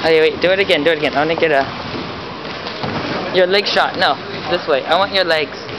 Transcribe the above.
Okay, wait, do it again, do it again. I want to get your leg shot. No, this way. I want your legs.